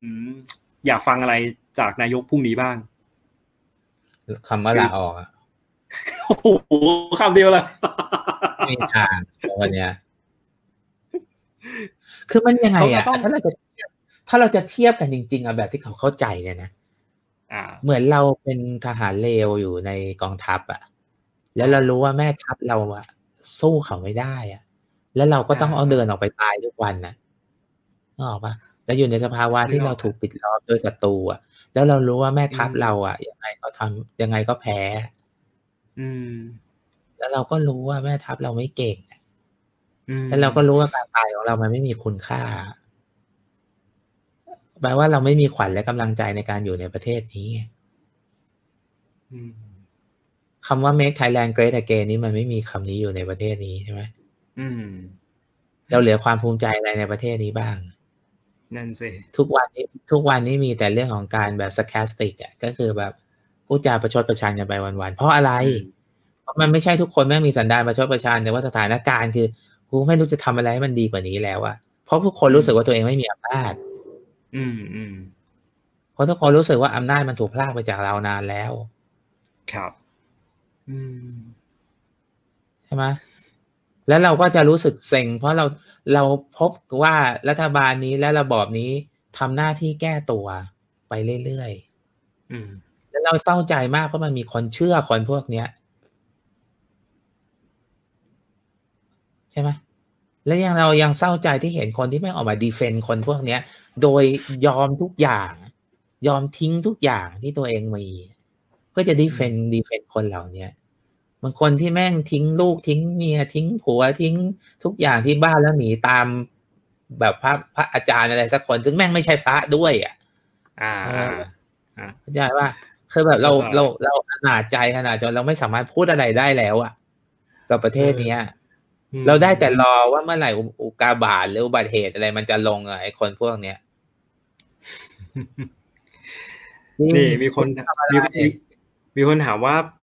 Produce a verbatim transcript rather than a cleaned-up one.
อืม อยากฟังอะไรจากนายกพรุ่งนี้บ้างคำว่าลาออกอะโอ้โฮ คำเดียวเลยไม่มีทางวันเนี้ย คือมันยังไงเขาจอะะต้องถ้าเราจะเทียบ ถ้าเราจะเทียบกันจริง ๆ อะแบบที่เขาเข้าใจเนี่ยนะอาเหมือนเราเป็นทหารเลวอยู่ในกองทัพอะ แลอ้วเราารู้ว่าแม่ทัพเราอะสู้เขาไม่ได้อะ แล้วเราก็อต้องเอาเดิา ๆนออกไปตายทุกวันน่ะ นึกออกเปล่า? เราอยู่ในสภาวะที่เราถนึกออกครูับกปิดล้อมโดยศัตรูอะ แล้วเรารู้ว่าแม่อืทัพเรามอะยังไงก็ทำ ยังไงก็แพ้อืมแล้วเราก็รู้ว่าแม่ทัพเราไม่เก่งอะอืแล้วเราก็มรู้ว่าการตายของเรามันไม่มีคุณค่า แปลว่าเราไม่มีขวัญและกำลังใจในการอยู่ในประเทศนี้ไงอืมคำว่า Make Thailand Great Again นี่มันไม่มีคำนี้อยู่ในประเทศนี้ใช่ไหม? อืมเราเหลือความภูมิใจอะไรในประเทศนี้บ้าง? นั่นสิทุกวันนี้ ทุกวันนี้มีแต่เรื่องของการแบบ sarcastic อะ ก็คือแบบพูดจาประชดประชันกันไปวัน ๆ เพราะอะไร? อืมเพราะมันไม่ใช่ทุกคนแม่งมีสันดานประชดประชัน แต่ว่าสถานการณ์คือ กูไม่รู้จะทำอะไรให้มันดีกว่านี้แล้วอะ เพราะทุกคนอืมรู้สึกว่าตัวเองไม่มีอำนาจอืม ๆเพราะทุกคนรู้สึกว่าอำนาจมันถูกพรากไปจากเรานานแล้วครับ อืมใช่ไหม? แล้วเราก็จะรู้สึกเซ็ง เพราะเรา เราพบว่ารัฐบาลนี้และระบอบนี้ทำหน้าที่แก้ตัวไปเรื่อย ๆอืมแล้วเราเศร้าใจมาก เพราะมันมีคนเชื่อคนพวกเนี้ย ใช่ไหม? แล้วยัง เรายังเศร้าใจที่เห็นคนที่แม่งออกมา defend คนพวกเนี้ย โดยยอมทุกอย่าง ยอมทิ้งทุกอย่างที่ตัวเองมี เพื่อจะอืม defend defend คนเหล่าเนี้ย บางคนที่แม่งทิ้งลูก ทิ้งเมีย ทิ้งผัว ทิ้งทุกอย่างที่บ้าน แล้วหนีตามแบบพระ พระอาจารย์อะไรสักคน ซึ่งแม่งไม่ใช่พระด้วยอะอาเออๆ อาเข้าใจเปล่า? คือแบบเขเร้าาใจเรา เราอนาถใจขนาดจนเราไม่สามารถพูดอะไรได้แล้วอะ กับประเเทออศเนี้ยอืเราได้แต่มรอว่าเมื่อไหร่อุ อุกาบาต หรืออุบัติเหตุอะไรมันจะลงกับไอ้คนพวกเนี้ย จรินงี่มีคคุนณถทำอะไมีร? มี มีคนถามว่า